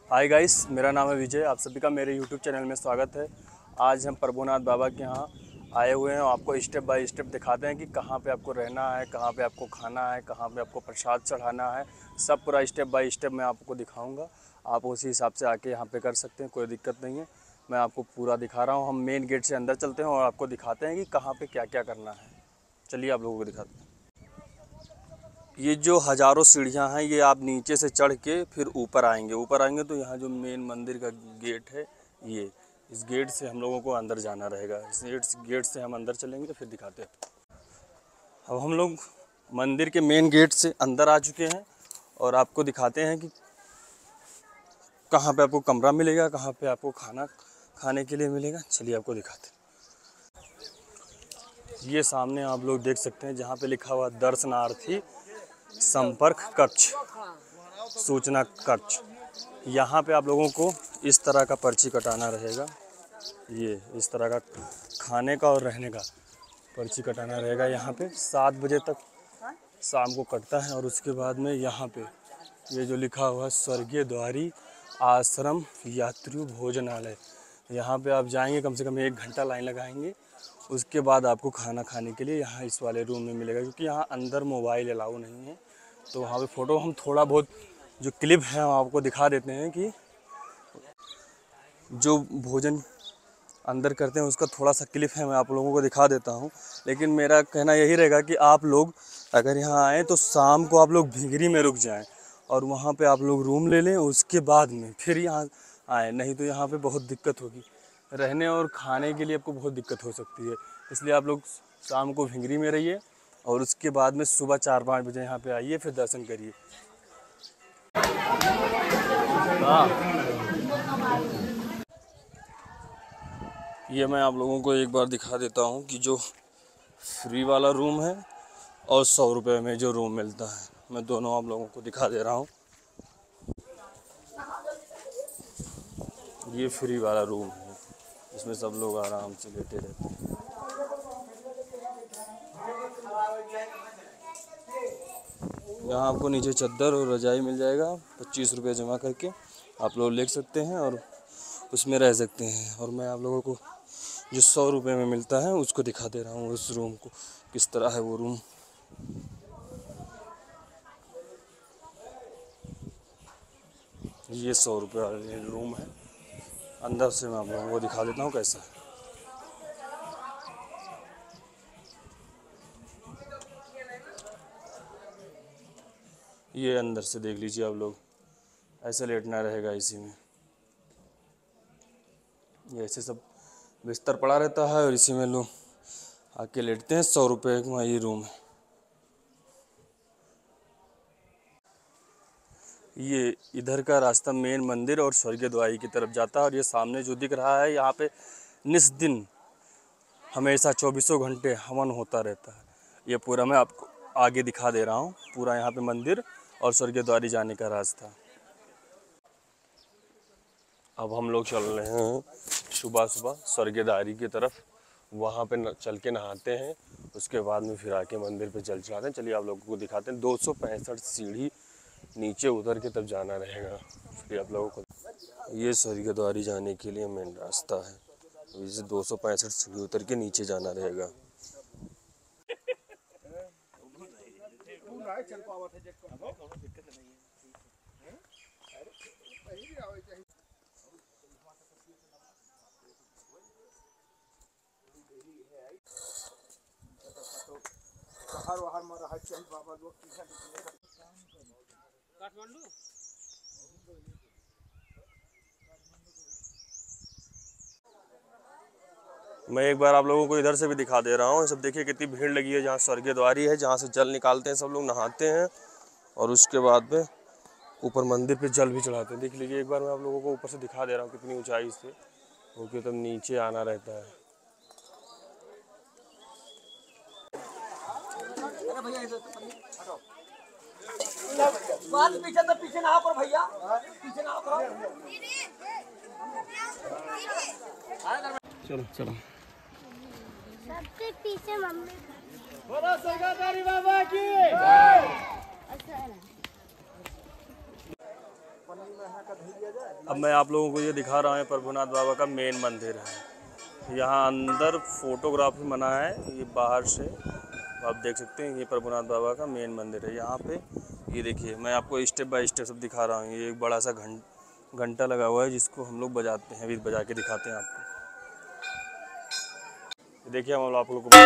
Hi guys, मेरा नाम है विजय। आप सभी का मेरे यूट्यूब चैनल में स्वागत है। आज हम प्रभुनाथ बाबा के यहाँ आए हुए हैं। आपको स्टेप बाय स्टेप दिखाते हैं कि कहाँ पे आपको रहना है, कहाँ पे आपको खाना है, कहाँ पे आपको प्रसाद चढ़ाना है। सब पूरा स्टेप बाय स्टेप मैं आपको दिखाऊंगा। आप उसी हिसाब से आके यहाँ पे कर सकते हैं, कोई दिक्कत नहीं है। मैं आपको पूरा दिखा रहा हूँ। हम मेन गेट से अंदर चलते हैं और आपको दिखाते हैं कि कहाँ पर क्या क्या करना है। चलिए आप लोगों को दिखाते हैं। ये जो हज़ारों सीढ़ियाँ हैं, ये आप नीचे से चढ़ के फिर ऊपर आएंगे तो यहाँ जो मेन मंदिर का गेट है, ये इस गेट से हम लोगों को अंदर जाना रहेगा। इस गेट से हम अंदर चलेंगे तो फिर दिखाते हैं। अब हम लोग मंदिर के मेन गेट से अंदर आ चुके हैं और आपको दिखाते हैं कि कहाँ पे आपको कमरा मिलेगा, कहाँ पे आपको खाना खाने के लिए मिलेगा। चलिए आपको दिखाते हैं। ये सामने आप लोग देख सकते हैं जहाँ पे लिखा हुआ दर्शनार्थी संपर्क कक्ष, सूचना कक्ष। यहाँ पे आप लोगों को इस तरह का पर्ची कटाना रहेगा। ये इस तरह का खाने का और रहने का पर्ची कटाना रहेगा। यहाँ पे 7 बजे तक शाम को कटता है। और उसके बाद में यहाँ पे ये जो लिखा हुआ है स्वर्गीय द्वारी आश्रम यात्री भोजनालय, यहाँ पे आप जाएंगे, कम से कम 1 घंटा लाइन लगाएंगे। उसके बाद आपको खाना खाने के लिए यहाँ इस वाले रूम में मिलेगा, क्योंकि यहाँ अंदर मोबाइल अलाउ नहीं है। तो वहाँ पे फ़ोटो हम थोड़ा बहुत जो क्लिप है हम आपको दिखा देते हैं कि जो भोजन अंदर करते हैं उसका थोड़ा सा क्लिप है, मैं आप लोगों को दिखा देता हूँ। लेकिन मेरा कहना यही रहेगा कि आप लोग अगर यहाँ आएँ तो शाम को आप लोग भिंगरी में रुक जाएँ और वहाँ पे आप लोग रूम ले लें, उसके बाद में फिर यहाँ आएँ। नहीं तो यहाँ पे बहुत दिक्कत होगी, रहने और खाने के लिए आपको बहुत दिक्कत हो सकती है। इसलिए आप लोग शाम को भिंगरी में रहिए और उसके बाद में सुबह 4-5 बजे यहाँ पे आइए, फिर दर्शन करिए। ये मैं आप लोगों को एक बार दिखा देता हूँ कि जो फ्री वाला रूम है और 100 रुपये में जो रूम मिलता है, मैं दोनों आप लोगों को दिखा दे रहा हूँ। ये फ्री वाला रूम है, इसमें सब लोग आराम से लेटे रहते हैं। यहाँ आपको नीचे चद्दर और रजाई मिल जाएगा। 25 रुपये जमा करके आप लोग ले सकते हैं और उसमें रह सकते हैं। और मैं आप लोगों को जो 100 रुपये में मिलता है उसको दिखा दे रहा हूँ, उस रूम को किस तरह है वो रूम। ये 100 रुपये वाला रूम है। अंदर से मैं आप लोगों को दिखा देता हूँ कैसा है। ये अंदर से देख लीजिए आप लोग, ऐसे लेटना रहेगा इसी में। ये ऐसे सब बिस्तर पड़ा रहता है और इसी में लोग आके लेटते हैं। 100 रुपये का ये रूम है। ये इधर का रास्ता मेन मंदिर और स्वर्गीय द्वारी की तरफ जाता है। और ये सामने जो दिख रहा है, यहाँ पे निस दिन हमेशा 24 घंटे हवन होता रहता है। ये पूरा मैं आपको आगे दिखा दे रहा हूँ, पूरा यहाँ पे मंदिर और स्वर्गीय द्वारी जाने का रास्ता। अब हम लोग चल रहे हैं सुबह सुबह स्वर्गीय द्वारी की तरफ। वहाँ पे चल के नहाते हैं, उसके बाद में फिर आके मंदिर पे जल चढ़ाते हैं। चलिए आप लोगों को दिखाते हैं। 265 सीढ़ी नीचे उतर के तब जाना रहेगा। फिर आप लोगों को ये स्वर्गीय द्वारी जाने के लिए मेन रास्ता है। इसे 265 सीढ़ी उतर के नीचे जाना रहेगा। मैं एक बार आप लोगों को इधर से भी दिखा दे रहा हूँ। सब देखिए कितनी भीड़ लगी है। जहाँ स्वर्गीय द्वारी है, जहाँ से जल निकालते हैं, सब लोग नहाते हैं और उसके बाद में ऊपर मंदिर पे जल भी चढ़ाते हैं। देख लीजिए एक बार मैं आप लोगों को ऊपर से दिखा दे रहा हूँ कितनी ऊंचाई से होके तब नीचे आना रहता है। पीछे ना आओ भैया, पीछे ना आओ। चलो चलो, सबसे पीछे मम्मी। बोलो स्वर्गीय बाबा की। अब मैं आप लोगों को ये दिखा रहा हूँ प्रभुनाथ बाबा का मेन मंदिर है। यहाँ अंदर फोटोग्राफी मना है, ये बाहर से आप देख सकते हैं। ये प्रभुनाथ बाबा का मेन मंदिर है। यहाँ पे ये देखिए, मैं आपको स्टेप बाय स्टेप सब दिखा रहा हूँ। ये एक बड़ा सा घंटा लगा हुआ है जिसको हम लोग बजाते हैं, अभी बजा के दिखाते हैं आपको। देखिए हम आप लोगों को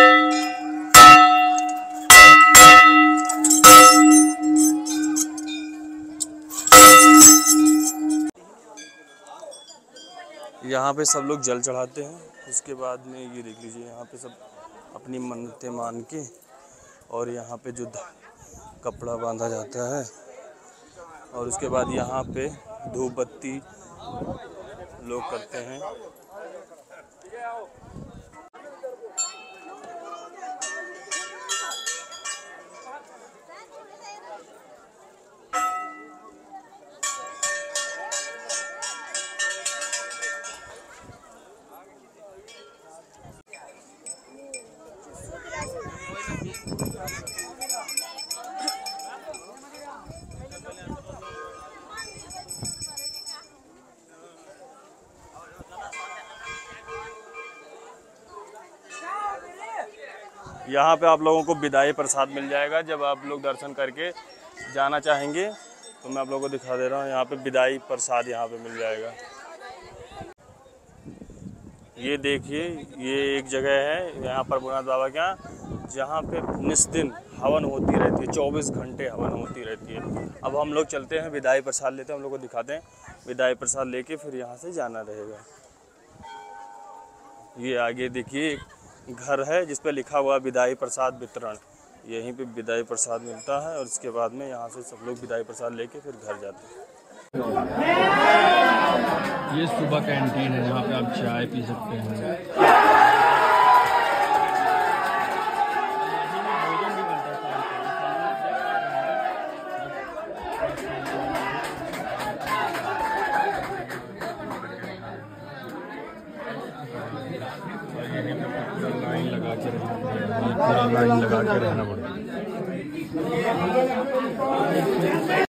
यहाँ पे सब लोग जल चढ़ाते हैं। उसके बाद में ये देख लीजिए, यहाँ पे सब अपनी मन्नतें मान के, और यहाँ पे जो कपड़ा बांधा जाता है, और उसके बाद यहाँ पे धूप बत्ती लोग करते हैं। यहाँ पे आप लोगों को विदाई प्रसाद मिल जाएगा। जब आप लोग दर्शन करके जाना चाहेंगे तो मैं आप लोगों को दिखा दे रहा हूँ। यहाँ पे विदाई प्रसाद यहाँ पे मिल जाएगा। ये देखिए, ये एक जगह है यहाँ प्रभुनाथ बाबा के यहाँ, जहाँ पे निस्दिन हवन होती रहती है, 24 घंटे हवन होती रहती है। अब हम लोग चलते हैं, विदाई प्रसाद लेते हैं, हम लोग को दिखाते हैं। विदाई प्रसाद लेके फिर यहाँ से जाना रहेगा। ये आगे देखिए घर है जिस पे लिखा हुआ विदाई प्रसाद वितरण। यहीं पे विदाई प्रसाद मिलता है, और इसके बाद में यहाँ से सब लोग विदाई प्रसाद लेके फिर घर जाते हैं। ये सुबह कैंटीन है, यहाँ पे आप चाय पी सकते हैं। लाइन लगा के रहना पड़ेगा।